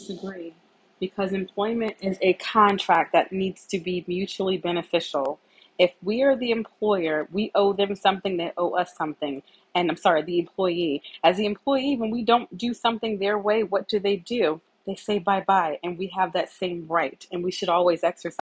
disagree because employment is a contract that needs to be mutually beneficial. If we are the employer, we owe them something, they owe us something. And I'm sorry, the employee. As the employee, when we don't do something their way, what do? They say bye bye, and we have that same right, and we should always exercise.